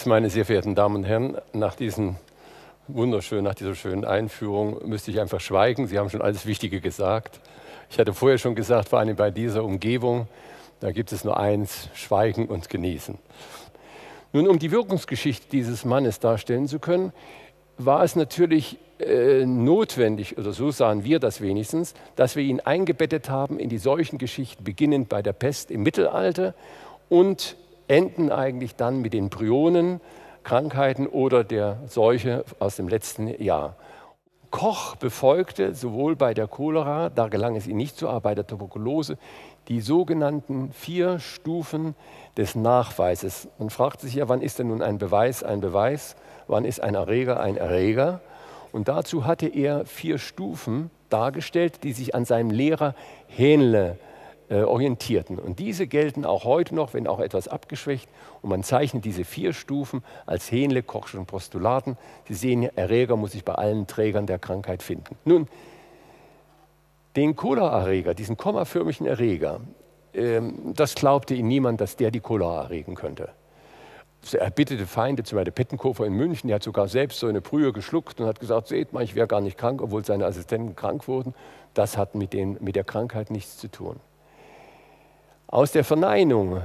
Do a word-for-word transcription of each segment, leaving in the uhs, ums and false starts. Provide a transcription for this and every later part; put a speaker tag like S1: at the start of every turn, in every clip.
S1: Meine sehr verehrten Damen und Herren, nach, diesen wunderschönen, nach dieser schönen Einführung müsste ich einfach schweigen. Sie haben schon alles Wichtige gesagt. Ich hatte vorher schon gesagt, vor allem bei dieser Umgebung, da gibt es nur eins: Schweigen und Genießen. Nun, um die Wirkungsgeschichte dieses Mannes darstellen zu können, war es natürlich äh, notwendig, oder so sahen wir das wenigstens, dass wir ihn eingebettet haben in die Seuchengeschichten, beginnend bei der Pest im Mittelalter und enden eigentlich dann mit den Prionenkrankheiten oder der Seuche aus dem letzten Jahr. Koch befolgte sowohl bei der Cholera, da gelang es ihm nicht so, aber bei der Tuberkulose, die sogenannten vier Stufen des Nachweises. Man fragt sich ja, wann ist denn nun ein Beweis ein Beweis, wann ist ein Erreger ein Erreger? Und dazu hatte er vier Stufen dargestellt, die sich an seinem Lehrer Hähnle orientierten. Und diese gelten auch heute noch, wenn auch etwas abgeschwächt. Und man zeichnet diese vier Stufen als Hähnle, Kochschen Postulaten. Sie sehen, Erreger muss sich bei allen Trägern der Krankheit finden. Nun, den Cholera-Erreger, diesen kommaförmigen Erreger, ähm, das glaubte ihm niemand, dass der die Cholera erregen könnte. Er erbitterte Feinde, zum Beispiel Pettenkofer in München, der hat sogar selbst so eine Brühe geschluckt und hat gesagt, seht mal, ich wäre gar nicht krank, obwohl seine Assistenten krank wurden. Das hat mit, den, mit der Krankheit nichts zu tun. Aus der Verneinung,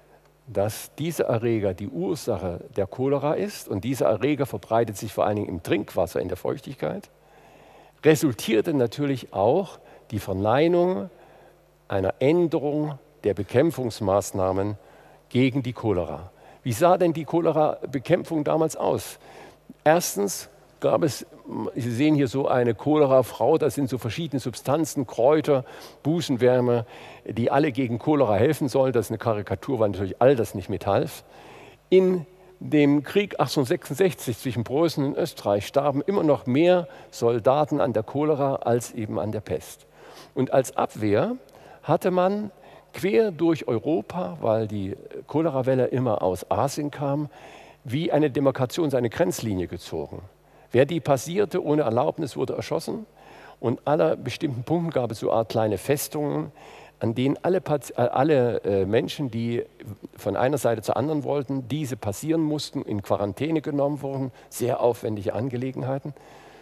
S1: dass dieser Erreger die Ursache der Cholera ist und dieser Erreger verbreitet sich vor allen Dingen im Trinkwasser, in der Feuchtigkeit, resultierte natürlich auch die Verneinung einer Änderung der Bekämpfungsmaßnahmen gegen die Cholera. Wie sah denn die Cholera-Bekämpfung damals aus? Erstens gab es, Sie sehen hier so eine Cholera-Frau, das sind so verschiedene Substanzen, Kräuter, Busenwärme, die alle gegen Cholera helfen sollen. Das ist eine Karikatur, weil natürlich all das nicht mithalf. In dem Krieg achtzehnhundertsechsundsechzig zwischen Preußen und Österreich starben immer noch mehr Soldaten an der Cholera als eben an der Pest. Und als Abwehr hatte man quer durch Europa, weil die Cholerawelle immer aus Asien kam, wie eine Demarkation, eine Grenzlinie gezogen. Wer die passierte ohne Erlaubnis, wurde erschossen. Und aller bestimmten Punkten gab es so eine Art kleine Festungen, an denen alle, alle äh, Menschen, die von einer Seite zur anderen wollten, diese passieren mussten, in Quarantäne genommen wurden. Sehr aufwendige Angelegenheiten.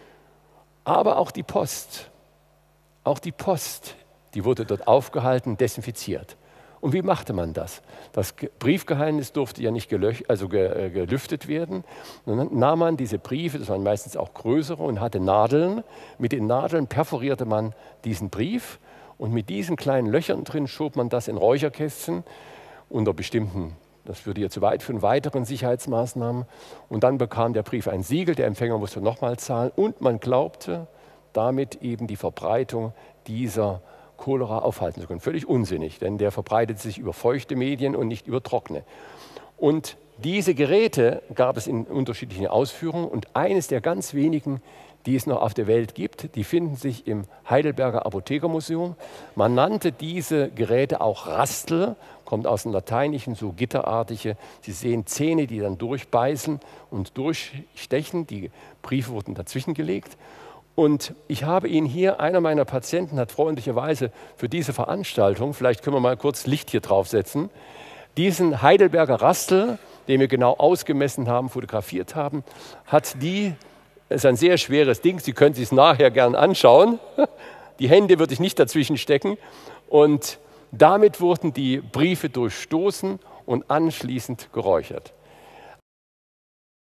S1: Aber auch die Post, auch die Post, die wurde dort aufgehalten, desinfiziert. Und wie machte man das? Das Briefgeheimnis durfte ja nicht gelöch, also ge, gelüftet werden. Und dann nahm man diese Briefe, das waren meistens auch größere, und hatte Nadeln. Mit den Nadeln perforierte man diesen Brief und mit diesen kleinen Löchern drin schob man das in Räucherkästchen unter bestimmten, das würde hier zu weit führen, weiteren Sicherheitsmaßnahmen. Und dann bekam der Brief ein Siegel, der Empfänger musste nochmal zahlen und man glaubte, damit eben die Verbreitung dieser Cholera aufhalten zu können. Völlig unsinnig, denn der verbreitet sich über feuchte Medien und nicht über trockene. Und diese Geräte gab es in unterschiedlichen Ausführungen und eines der ganz wenigen, die es noch auf der Welt gibt, die finden sich im Heidelberger Apothekermuseum. Man nannte diese Geräte auch Rastel, kommt aus dem Lateinischen, so gitterartige. Sie sehen Zähne, die dann durchbeißen und durchstechen. Die Briefe wurden dazwischen gelegt. Und ich habe Ihnen hier, einer meiner Patienten hat freundlicherweise für diese Veranstaltung, vielleicht können wir mal kurz Licht hier draufsetzen, diesen Heidelberger Rastel, den wir genau ausgemessen haben, fotografiert haben, hat die, das ist ein sehr schweres Ding, Sie können sich es nachher gern anschauen, die Hände würde ich nicht dazwischen stecken, und damit wurden die Briefe durchstoßen und anschließend geräuchert.